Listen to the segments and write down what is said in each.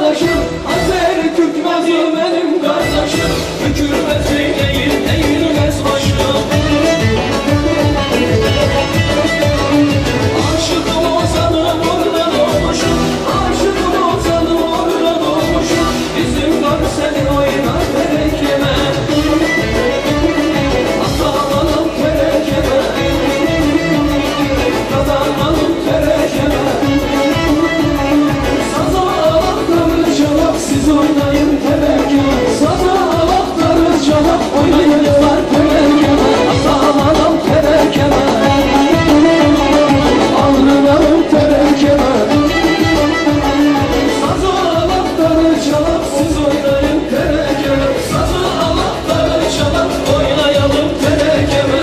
kardeşim, Azeri Türk mazlum benim kardeşim. Hükümet değil, eğilmez başım. Aşıkım olsanım orada doğmuşum, aşıkım olsanım orada doğmuşum. İzin var seni oynar terekeme, atalım terekeme, kazanalım terekeme. Saza alakları çalak siz oynayın terekeme, saza alakları çalak oynayınlar terekeme, atalım terekeme. Alnınalım terekeme, sazı alakları çalak siz oynayın terekeme, sazı alakları çalak oynayalım terekeme.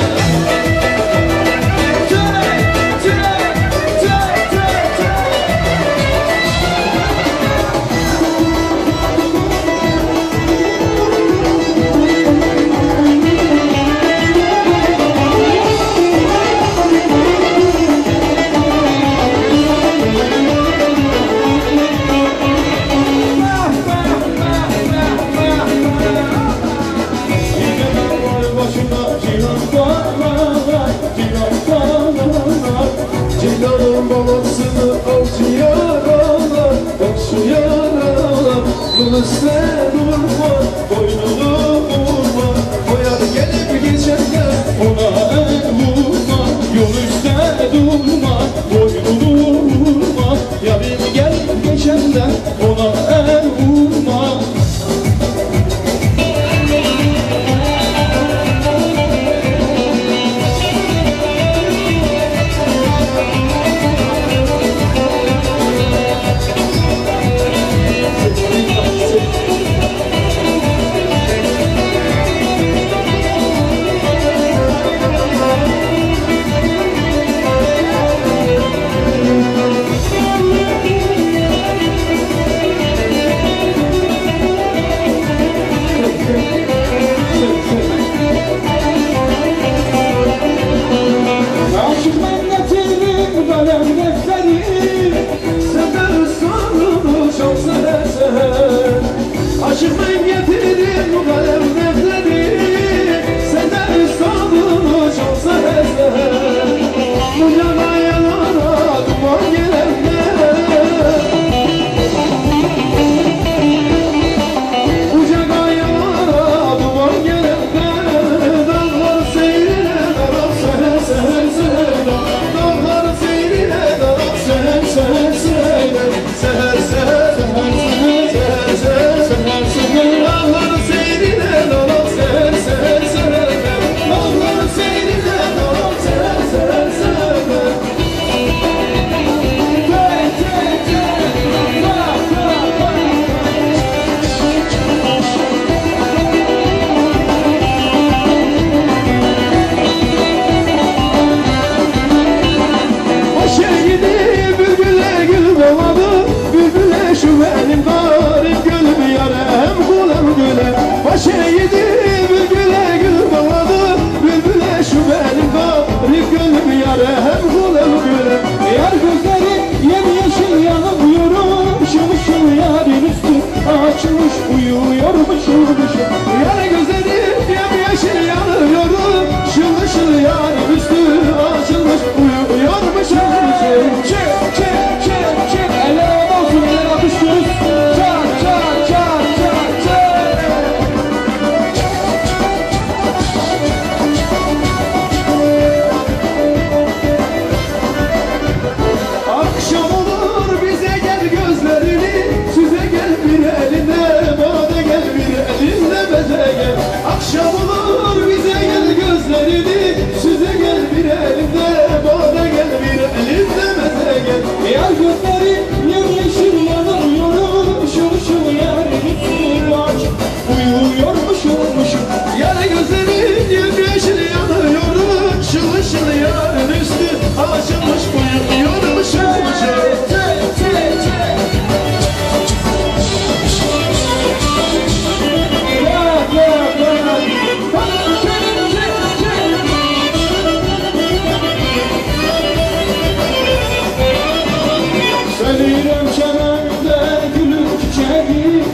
Cihanın babasını avcı yaralar, avcı yaralar. Yol üstüne durma, boynunu vurma. Koyar gelip geçerken ona el vurma. Yol üstüne durma, boynunu vurma. Yarın gelip geçerken ona el vurma.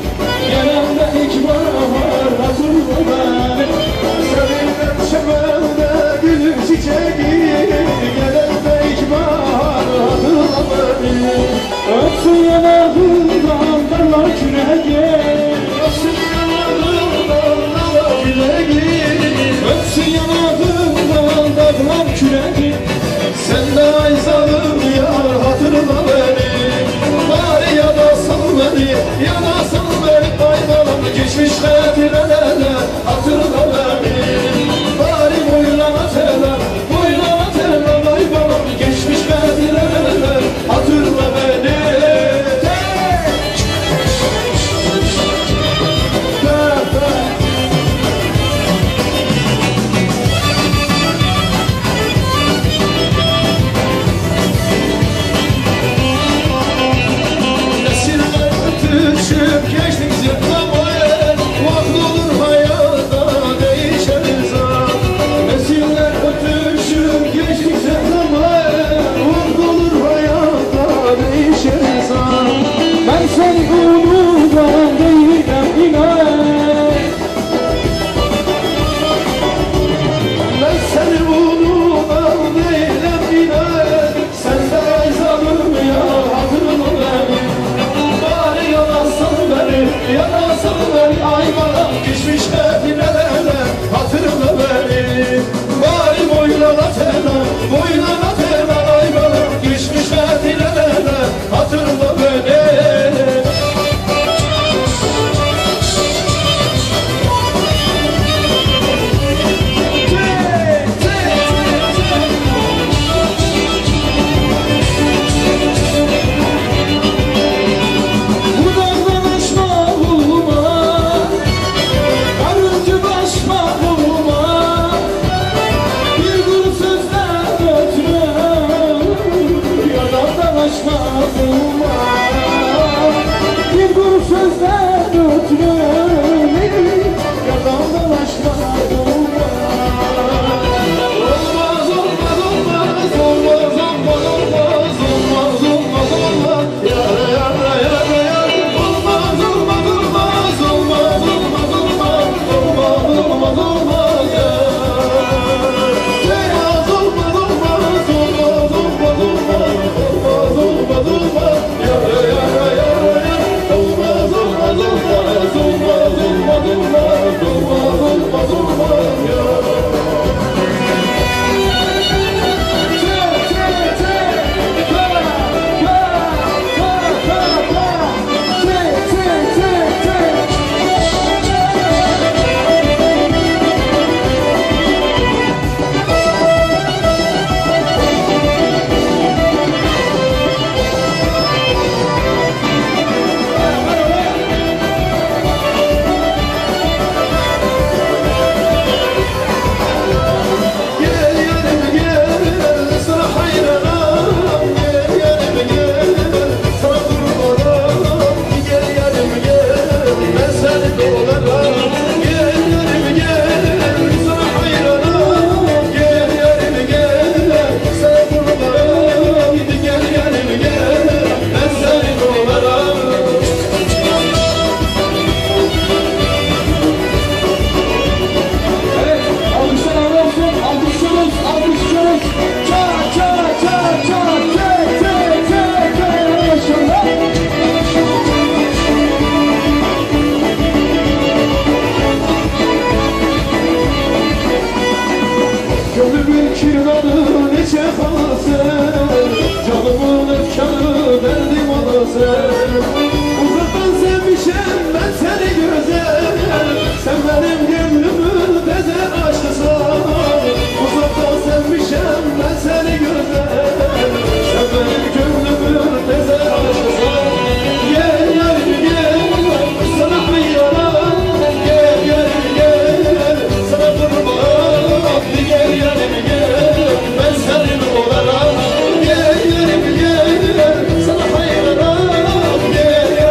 Gelen de ilk bahar hatırla beni. Seninle çemende gülüm çiçeği, gelen de ilk bahar hatırla beni. Öpsün yanağından darlar küreği. Öpsün yanağından darlar küreği. Öpsün yanağından darlar küreği. Sen de ayzalım yar hatırla beni. Bari yanasın beni, yanasın beni ayvalım. Geçmiş hatirelerle hatırla beni. Bari boylama teler, boylama teler ayvalım. Geçmiş hatirelerle hatırla beni. Geçtik zıplamaya, vakit olur hayata değişen insan. Nesiller ötüşüp geçtik zıplamaya, vakit olur hayata değişen insan. Ben seni unutan değilim inan. Ben seni unutan değilim inan. Sen de ayzalım ya hatırla beni. Bari yanasın beni, yanasın beni ayvalam. Geçmiş hedinelerle hatırla beni. Bari boylama teler, boylama teler ayvalam. Geçmiş hedinelerle hatırla beni. Bir grup sözler ötürü yalan dalaşmadım. Olmaz, olmaz, olmaz, olmaz, olmaz, olmaz, olmaz, olmaz, olmaz. Yara, yara, yara, yara. Olmaz, olmaz, olmaz, olmaz, olmaz, olmaz, olmaz, olmaz, olmaz ya. Olmaz, olmaz, olmaz, olmaz, olmaz, olmaz, olmaz, olmaz. Yara, yara, yara, yara. Olmaz, olmaz, olmaz, olmaz, olmaz, olmaz, olmaz, olmaz, olmaz ya. Gel yanıma gel, sana hayranım. Gel yanıma gel, sana kurbanım. Gel yanıma gel, ben seni dolarım. Gel yanıma gel, sana hayranım. Gel yanıma gel, sana kurbanım. Gel yanıma gel, ben seni dolarım. Evet, alkışlar olsun, alkışlıyoruz, alkışlıyoruz. Ça ça ça ça, te te te te, yaşalar. Gönlümün kirvanı neçe kalasın, canımın efkanı derdim olasın. Uzaktan sevmişim ben seni güzel, sen benim gönlümü bezer aşkısan. Uzaktan sevmişim ben seni güzel, sen benim gönlümü bezer aşkısan. Gel yarim gel, sana hayranım. Gel yarim gel, sana kurbanım. Gel yarim gel, ben senin olarım. Gel yarim gel, sana hayranım. Gel yarim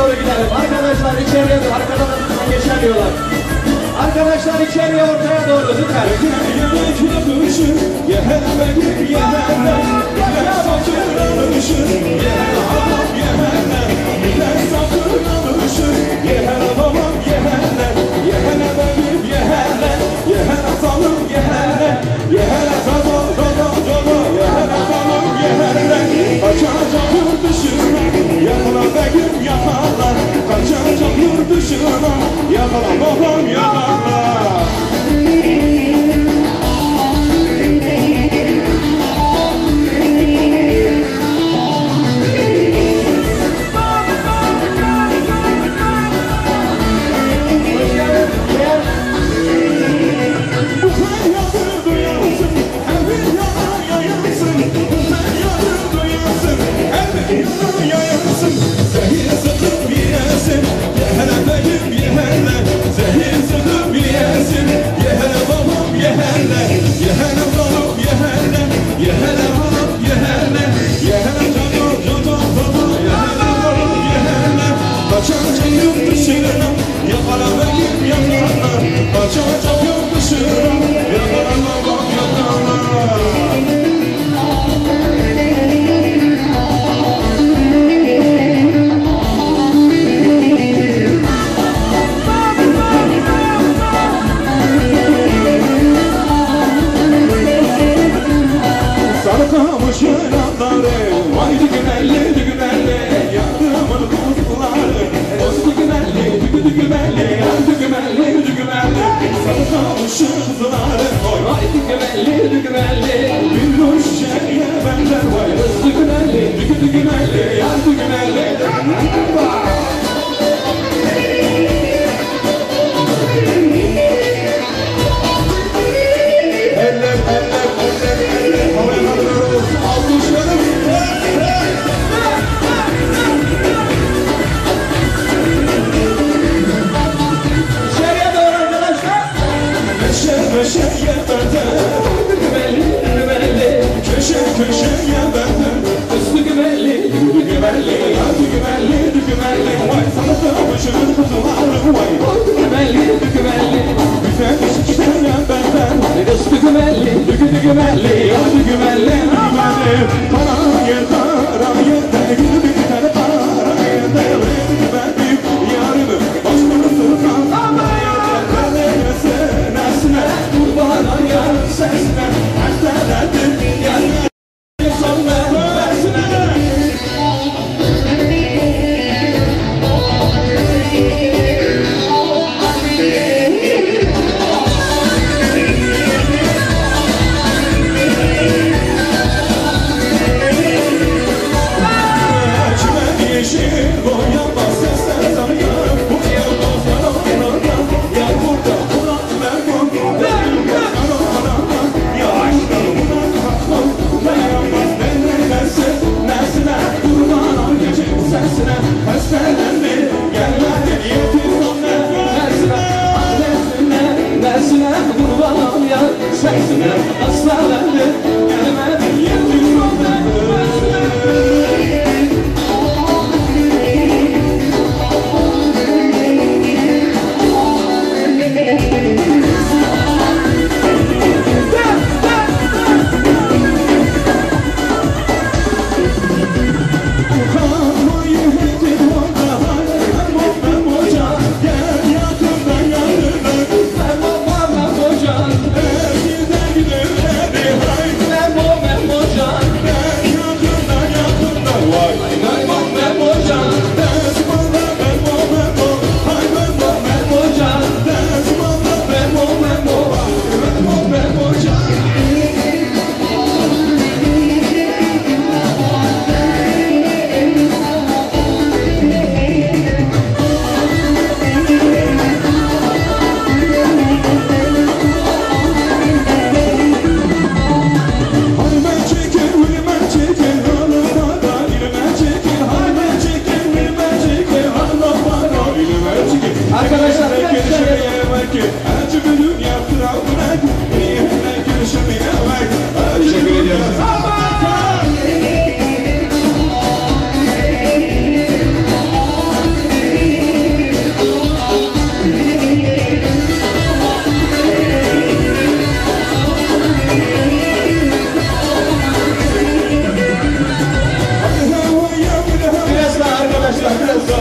doğru gidelim. Arkadaşlar içeriye doğru, arkadan geçemiyorlar. Arkadaşlar içeriye, ortaya doğru lütfen.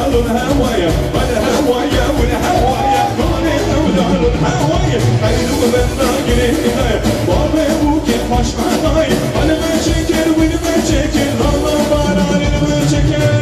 الهوايا والهوايا والهوايا طالع ودار الهوايا قالوا بدنا جرينا بابا ابوك الفاش معاي انا ما شكر وين ما شكر الله باران ما شكر